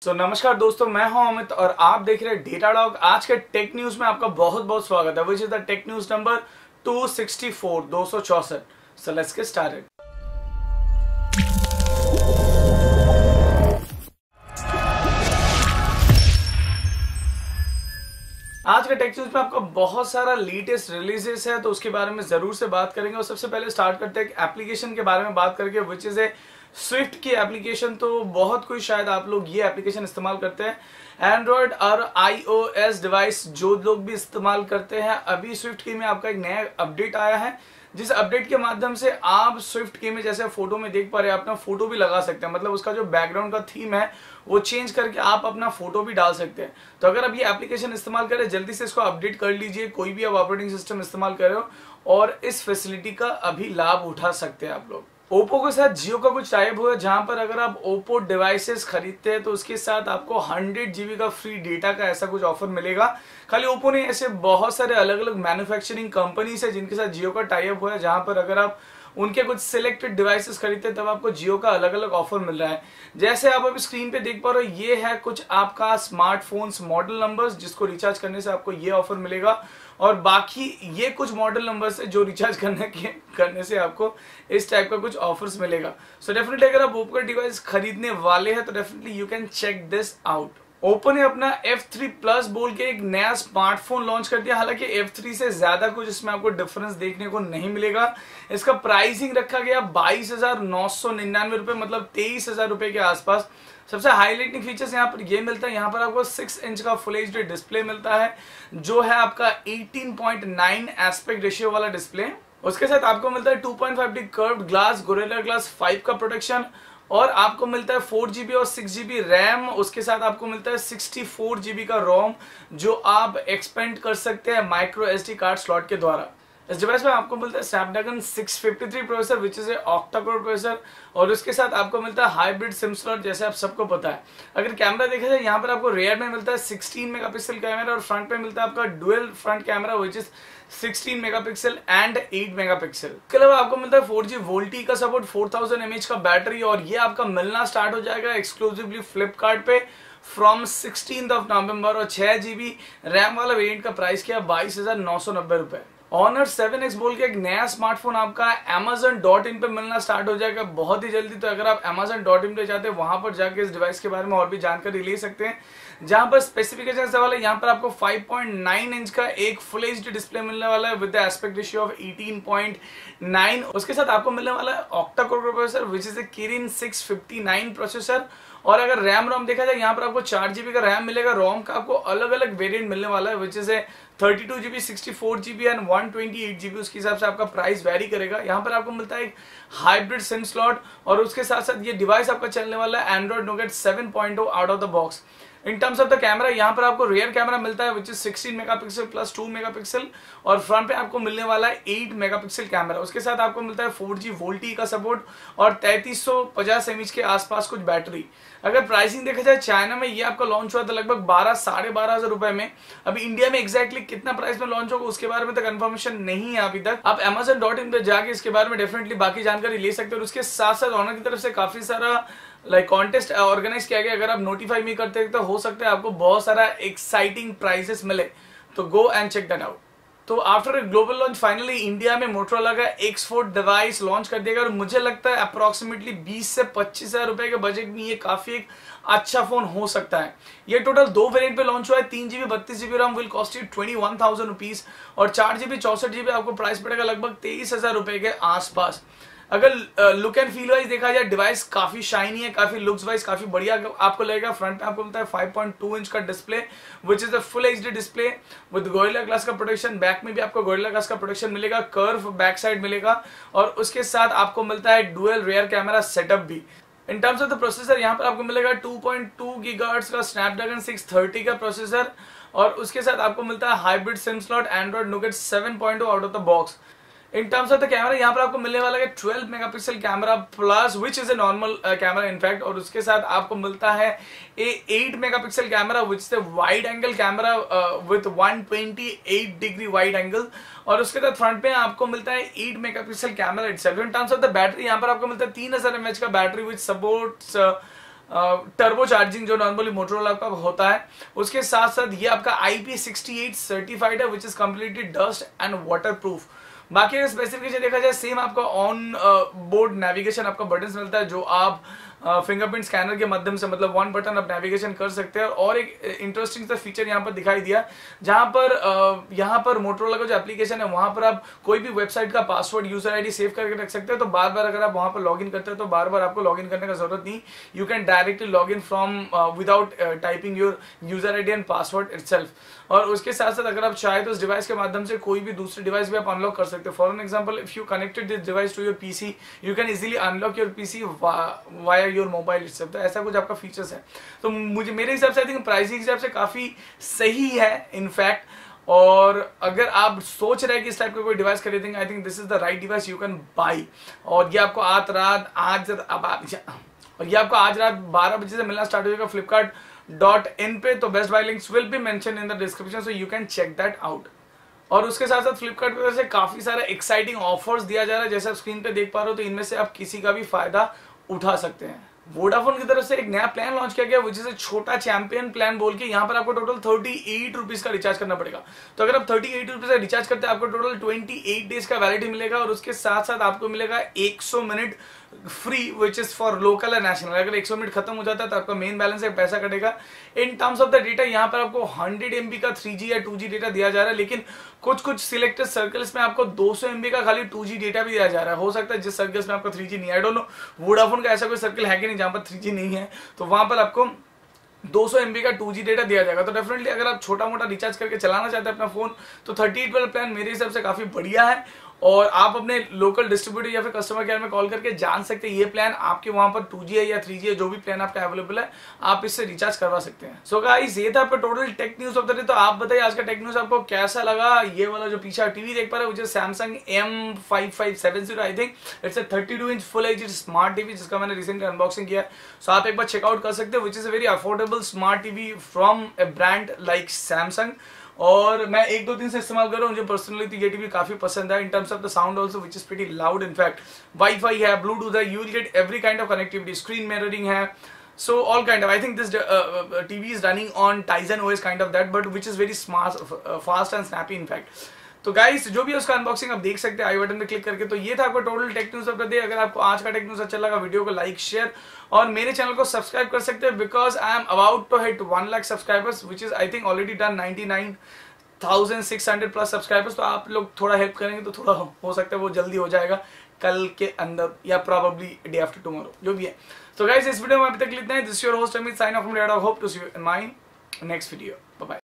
नमस्कार दोस्तों, मैं हूं अमित और आप देख रहे हैं डेटा डॉग। आज के टेक न्यूज में आपका बहुत बहुत स्वागत है, which is the tech news number 264। So let's get started. आज के टेक न्यूज में आपका बहुत सारा लेटेस्ट रिलीजेस है, तो उसके बारे में जरूर से बात करेंगे। और सबसे पहले स्टार्ट करते हैं एप्लीकेशन के बारे में बात करके, विच इज ए स्विफ्ट की एप्लीकेशन। तो बहुत कोई शायद आप लोग ये एप्लीकेशन इस्तेमाल करते हैं, एंड्रॉयड और iOS डिवाइस जो लोग भी इस्तेमाल करते हैं। अभी स्विफ्ट की में आपका एक नया अपडेट आया है, जिस अपडेट के माध्यम से आप स्विफ्ट की में जैसे फोटो में देख पा रहे हैं, अपना फोटो भी लगा सकते हैं। मतलब उसका जो बैकग्राउंड का थीम है वो चेंज करके आप अपना फोटो भी डाल सकते हैं। तो अगर आप ये एप्लीकेशन इस्तेमाल करें, जल्दी से इसको अपडेट कर लीजिए। कोई भी आप ऑपरेटिंग सिस्टम इस्तेमाल कर रहे हो और इस फैसिलिटी का अभी लाभ उठा सकते हैं आप लोग। ओप्पो के साथ जियो का कुछ टाइप हुआ है, जहां पर अगर आप ओप्पो डिवाइसेस खरीदते हैं तो उसके साथ आपको 100 GB का फ्री डेटा का ऐसा कुछ ऑफर मिलेगा। खाली ओप्पो नहीं, ऐसे बहुत सारे अलग अलग मैन्युफैक्चरिंग कंपनीज है जिनके साथ जियो का टाइप हुआ है, जहां पर अगर आप उनके कुछ सिलेक्टेड डिवाइसेस खरीदते हैं तब आपको जियो का अलग अलग ऑफर मिल रहा है। जैसे आप अभी स्क्रीन पे देख पा रहे हो, ये है कुछ आपका स्मार्टफोन्स मॉडल नंबर्स जिसको रिचार्ज करने से आपको ये ऑफर मिलेगा। और बाकी ये कुछ मॉडल नंबर्स है जो रिचार्ज करने से आपको इस टाइप का कुछ ऑफर्स मिलेगा। सो डेफिनेटली अगर आप ओप्पो का डिवाइस खरीदने वाले हैं तो definitely you can check this out. Oppo ने अपना F3 Plus बोल के एक नया स्मार्टफोन लॉन्च कर दिया। हालांकि F3 से ज्यादा कुछ इसमें आपको डिफरेंस देखने को नहीं मिलेगा। इसका प्राइसिंग रखा गया 22,999 रुपए, मतलब 23,000 रुपए के आसपास। सबसे हाईलाइटिंग फीचर्स यहाँ पर ये मिलता है, यहाँ पर आपको 6 इंच का फुल HD डिस्प्ले मिलता है, जो है आपका 18.9 एस्पेक्ट रेशियो वाला डिस्प्ले। उसके साथ आपको मिलता है 2.5D curved glass gorilla glass 5 का प्रोटेक्शन, और आपको मिलता है 4GB और 6GB रैम। उसके साथ आपको मिलता है 64GB का रोम, जो आप एक्सपेंड कर सकते हैं माइक्रो SD कार्ड स्लॉट के द्वारा। इस डिवाइस में आपको मिलता है Snapdragon 653 processor, which is a octa core processor, और उसके साथ आपको मिलता है हाइब्रिड सिम स्लॉट, जैसे आप सबको पता है। अगर कैमरा देखा जाए, यहाँ पर आपको रेयर में मिलता है 16 मेगापिक्सल कैमरा, और फ्रंट पे मिलता है आपका dual front camera, which is 16 megapixel and 8 megapixel. इसके अलावा आपको मिलता है 4G वोल्टी का सपोर्ट, 4000 mAh का बैटरी, और ये आपका मिलना स्टार्ट हो जाएगा एक्सक्लूसिवली फ्लिपकार्ट पे फ्रॉम 16 नवंबर। और 6GB रैम वाला वेरिएंट का प्राइस किया 22,990 रुपए। Honor 7X बोल के एक नया स्मार्टफोन आपका Amazon.in पे मिलना स्टार्ट हो जाएगा बहुत ही जल्दी। तो अगर आप Amazon.in पे जाते हैं, वहां पर जाके इस डिवाइस के बारे में और भी जानकारी ले सकते हैं। जहां पर स्पेसिफिकेशन सवाल है, यहाँ पर आपको 5.9 इंच का एक फुल HD डिस्प्ले मिलने वाला है with the aspect ratio of 18.9। उसके साथ आपको मिलने वाला है octa core processor, which is a Kirin 659 processor. और अगर रैम रोम देखा जाए, यहाँ पर आपको 4GB का रैम मिलेगा। रोम का आपको अलग अलग वेरिएंट मिलने वाला है, which is A 32GB, 64GB and 128GB। उसके हिसाब से आपका प्राइस वेरी करेगा। यहाँ पर आपको मिलता है एक हाइब्रिड सिम स्लॉट, और उसके साथ साथ ये डिवाइस आपका चलने वाला है Android Nougat 7.0 out of the box. In terms of the camera, यहाँ पर आपको रियर कैमरा मिलता है which is 16 megapixel plus 2 megapixel, और फ्रंट पे आपको मिलने वाला है 8 मेगापिक्सल कैमरा। उसके साथ आपको मिलता है 4G वोल्टी का सपोर्ट और 3350 mAh के आसपास कुछ बैटरी। अगर प्राइसिंग देखा जाए, चाइना में ये आपका लॉन्च हुआ था लगभग 12,500 रुपए में। अभी इंडिया में एग्जैक्टली कितना प्राइस में लॉन्च होगा उसके बारे में तो कंफर्मेशन नहीं है अभी तक। आप Amazon.in पे जाके इसके बारे में डेफिनेटली बाकी जानकारी ले सकते हो। और उसके साथ साथ ऑनर की तरफ से काफी सारा कॉन्टेस्ट ऑर्गेनाइज किया गया। अगर आप नोटिफाई नहीं करते तो हो सकता है आपको बहुत सारा एक्साइटिंग प्राइजेस मिले, तो go and check that out. तो after a global launch, finally India में मोटरोला का X4 डिवाइस लॉन्च कर दिया, और मुझे लगता है अप्रोक्सीमेटली 20 से 25,000 रुपए के बजट में ये काफी एक अच्छा फोन हो सकता है। ये टोटल 2 वेरिएंट पे लॉन्च हुआ है। 3GB 32GB RAM will cost you 21,000 rupees, और 4GB 64GB आपको प्राइस पड़ेगा लगभग 23,000 रुपए के आसपास। अगर लुक एंड फील वाइज देखा जाए, डिवाइस काफी शाइनी है, काफी लुक्स वाइज काफी बढ़िया आपको लगेगा। फ्रंट पे आपको मिलता है 5.2 इंच का display, which is a full HD display with Gorilla glass का प्रोटेक्शन। बैक में भी आपको गोरिल्ला ग्लास का प्रोटेक्शन मिलेगा, कर्व बैक साइड मिलेगा, और उसके साथ आपको मिलता है डुअल रियर कैमरा सेटअप भी। In terms of the processor, यहाँ पर आपको मिलेगा 2.2 GHz का स्नैपड्रैगन 630 का प्रोसेसर, और उसके साथ आपको मिलता है hybrid SIM slot Android Nougat 7.0 out of the box. In terms of the camera, यहाँ पर आपको मिलने वाला है 12 megapixel camera plus, which is a normal camera in fact, और उसके साथ आपको मिलता है 8 megapixel camera which is a wide angle camera with 128 degree wide angle, और उसके साथ फ्रंट पे आपको मिलता है 8 megapixel camera itself. In terms of the battery, यहाँ पर आपको मिलता है 3000 mAh का battery which supports turbo charging जो नॉर्मली मोटरोला का होता है। उसके साथ साथ ये आपका IP68 सर्टिफाइड है which is completely dust and water proof. बाकी अगर स्पेसिफिकेशन देखा जाए सेम आपका ऑन बोर्ड नेविगेशन आपका बटन्स मिलता है जो आप फिंगरप्रिंट स्कैनर के माध्यम से मतलब वन बटन आप नेविगेशन कर सकते हैं। और एक इंटरेस्टिंग सा फीचर यहाँ पर दिखाई दिया जहां पर यहाँ पर मोटरोला का जो एप्लीकेशन है वहां पर आप कोई भी वेबसाइट का पासवर्ड यूजर आईडी सेव करके रख सकते हैं। तो बार बार अगर आप वहां पर लॉगिन करते हैं तो बार बार आपको लॉगिन करने का जरूरत नहीं, you can directly log in from without typing your user ID and password itself. और उसके साथ साथ अगर आप चाहे तो इस डिवाइस के माध्यम से कोई भी दूसरे डिवाइस भी आप अनलॉक कर सकते हो। For an example, if you connected this device to your PC you can easily unlock your PC via your mobile itself. तो ऐसा कुछ आपका फीचर्स है। तो मुझे मेरे हिसाब से आई थिंक प्राइसिंग हिसाब से काफी सही है इनफैक्ट। और अगर आप सोच रहे हैं कि इस टाइप का कोई डिवाइस खरीदेंगे, I think this is the right device you can buy. और ये आपको आज रात 12 बजे से मिलना स्टार्ट हो जाएगा flipkart.in पे। तो best buy links will be mention in the description so you can check that out. और उसके साथ साथ फ्लिपकार्ट की तरफ से काफी सारे एक्साइटिंग ऑफर्स दिया जा रहा है जैसे आप स्क्रीन पे देख पा रहे हो। तो इनमें से आप किसी का भी फायदा उठा सकते हैं। वोडाफोन की तरफ से एक नया प्लान लॉन्च किया गया विच इज छोटा चैंपियन प्लान बोल के। यहाँ पर आपको टोटल 38 रुपीज का रिचार्ज करना पड़ेगा। तो अगर आप 38 रुपीज का रिचार्ज करते हैं आपको टोटल 28 डेज का वैलिडिटी मिलेगा। और उसके साथ साथ आपको मिलेगा 100 minute free which is for local and national. अगर 100 मिनट खत्म हो जाता है तो आपका मेन बैलेंस से पैसा कटेगा। In terms of the data यहाँ पर आपको 100 MB का 3G या 2G डेटा दिया जा रहा है, लेकिन कुछ सिलेक्टेड सर्कल्स में आपको 200 MB का खाली 2G डेटा भी दिया जा रहा है। हो सकता है जिस सर्कल्स में आपको 3G नहीं, आई डोंट नो वोडाफोन का ऐसा कोई सर्कल है कि नहीं जहां पर 3G नहीं है, तो वहां पर आपको 200 MB का 2G डेटा दिया जाएगा। तो डेफिनेटली अगर आप छोटा मोटा रिचार्ज करके चलाना चाहते हैं अपना फोन तो 38 वाला प्लान मेरे हिसाब से काफी बढ़िया है। और आप अपने लोकल डिस्ट्रीब्यूटर या फिर कस्टमर केयर में कॉल करके जान सकते हैं ये प्लान आपके वहां पर 2G है या 3G है, जो भी प्लान आपका अवेलेबल है आप इससे रिचार्ज करवा सकते हैं। सो गाइस ये था आपका total tech news of the day. तो आप बताइए आज का टेक न्यूज आपको कैसा लगा। ये वाला जो पीछे टीवी देख पा रहे हैं मुझे Samsung M5570 I think it's 32 inch full H smart TV जिसका मैंने रिसेंटली अनबॉक्सिंग किया है। सो आप एक बार चेकआउट कर सकते हो which is a very affordable smart TV from a brand like Samsung. और मैं 1-2 दिन से इस्तेमाल कर रहा हूँ, मुझे पर्सनली तो ये टीवी काफी पसंद है in terms of the sound also which is pretty loud. In fact WiFi है, ब्लूटूथ है, you will get every kind of connectivity, screen mirroring है, so all kind of I think this TV is running on Tizen OS kind of that but which is very smart, fast and snappy in fact। तो guys जो भी है उसका unboxing आप देख सकते हैं आई बटन पे क्लिक करके। तो ये था आपका total tech news of the day. अगर आपको आज का टेक न्यूज अच्छा लगा वीडियो को लाइक शेयर और मेरे चैनल को सब्सक्राइब कर सकते हैं because I am about to hit 1 lakh subscribers which is I think already done 99,600 plus subscribers. तो आप लोग थोड़ा हेल्प करेंगे तो थोड़ा हो सकता है वो जल्दी हो जाएगा कल के अंदर या प्रॉबेबली डे आफ्टर टुमारो जो भी है। तो गाइस इस वीडियो में अभी तक इतना ही। This your host Amit sign off from Red. I hope to see you in my next video. Bye bye.